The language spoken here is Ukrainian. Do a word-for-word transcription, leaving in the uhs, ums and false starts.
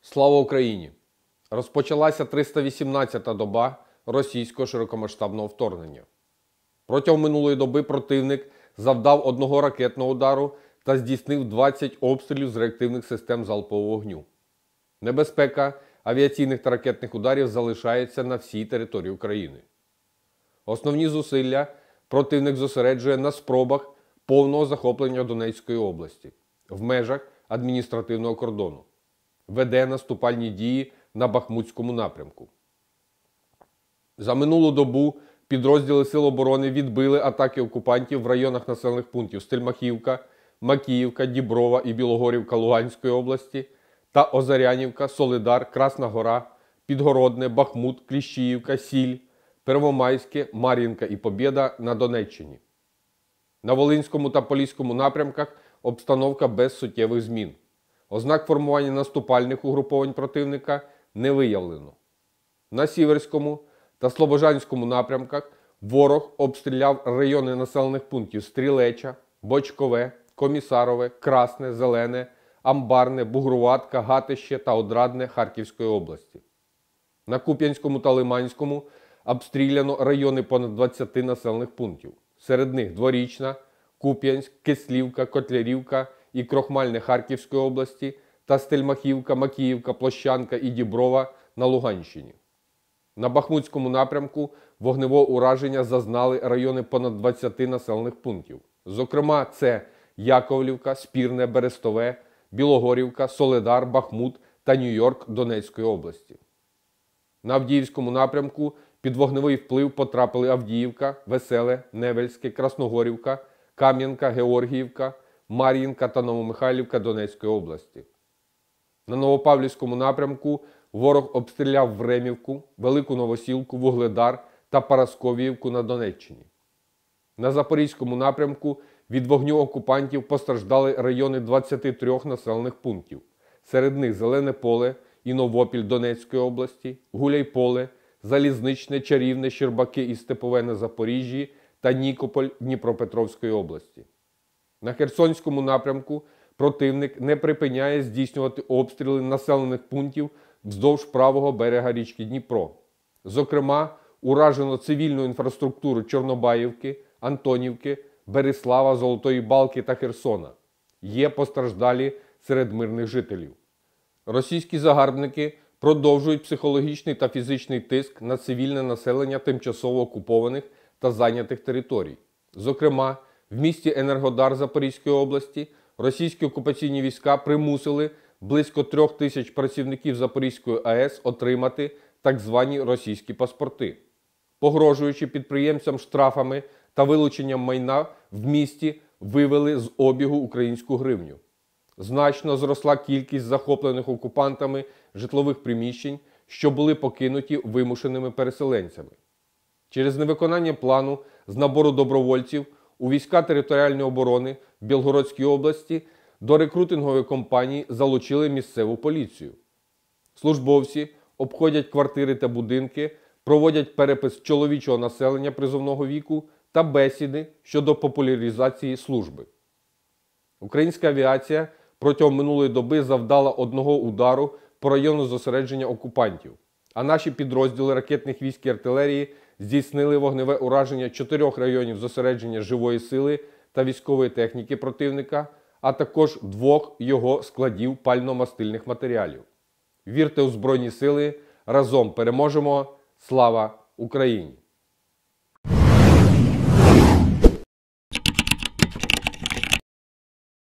Слава Україні! Розпочалася триста вісімнадцята доба російського широкомасштабного вторгнення. Протягом минулої доби противник завдав одного ракетного удару та здійснив двадцять обстрілів з реактивних систем залпового вогню. Небезпека авіаційних та ракетних ударів залишається на всій території України. Основні зусилля противник зосереджує на спробах повного захоплення Донецької області в межах адміністративного кордону. Веде наступальні дії на Бахмутському напрямку. За минулу добу підрозділи Сил оборони відбили атаки окупантів в районах населених пунктів Стельмахівка, Макіївка, Діброва і Білогорівка Луганської області та Озарянівка, Солидар, Красна Гора, Підгородне, Бахмут, Кліщіївка, Сіль, Первомайське, Мар'їнка і Побєда на Донеччині. На Волинському та Поліському напрямках обстановка без суттєвих змін. Ознак формування наступальних угруповань противника не виявлено. На Сіверському та Слобожанському напрямках ворог обстріляв райони населених пунктів Стрілеча, Бочкове, Комісарове, Красне, Зелене, Амбарне, Бугруватка, Гатище та Одрадне Харківської області. На Куп'янському та Лиманському обстріляно райони понад двадцяти населених пунктів. Серед них Дворічна, Куп'янськ, Кислівка, Котлярівка і Крохмальне Харківської області та Стельмахівка, Макіївка, Площанка і Діброва на Луганщині. На Бахмутському напрямку вогневого ураження зазнали райони понад двадцяти населених пунктів. Зокрема, це Яковлівка, Спірне, Берестове, Білогорівка, Солидар, Бахмут та Нью-Йорк Донецької області. На Авдіївському напрямку під вогневий вплив потрапили Авдіївка, Веселе, Невельське, Красногорівка, Кам'янка, Георгіївка, Мар'їнка та Новомихайлівка Донецької області. На Новопавлівському напрямку ворог обстріляв Времівку, Велику Новосілку, Вугледар та Парасковіївку на Донеччині. На Запорізькому напрямку від вогню окупантів постраждали райони двадцяти трьох населених пунктів. Серед них Зелене Поле і Новопіль Донецької області, Гуляйполе, Залізничне, Чарівне, Щербаки і Степове на Запоріжжі та Нікополь Дніпропетровської області. На Херсонському напрямку противник не припиняє здійснювати обстріли населених пунктів вздовж правого берега річки Дніпро. Зокрема, уражено цивільну інфраструктуру Чорнобаївки, Антонівки, Берислава, Золотої Балки та Херсона. Є постраждалі серед мирних жителів. Російські загарбники продовжують психологічний та фізичний тиск на цивільне населення тимчасово окупованих та зайнятих територій. Зокрема, в місті Енергодар Запорізької області російські окупаційні війська примусили близько трьох тисяч працівників Запорізької АЕС отримати так звані російські паспорти, погрожуючи підприємцям штрафами та вилученням майна в місті вивели з обігу українську гривню. Значно зросла кількість захоплених окупантами житлових приміщень, що були покинуті вимушеними переселенцями. Через невиконання плану з набору добровольців у війська територіальної оборони в Білгородській області до рекрутингової кампанії залучили місцеву поліцію. Службовці обходять квартири та будинки, проводять перепис чоловічого населення призовного віку та бесіди щодо популяризації служби. Українська авіація протягом минулої доби завдала одного удару по району зосередження окупантів, а наші підрозділи ракетних військ і артилерії здійснили вогневе ураження чотирьох районів зосередження живої сили та військової техніки противника, а також двох його складів пально-мастильних матеріалів. Вірте у Збройні Сили, разом переможемо! Слава Україні!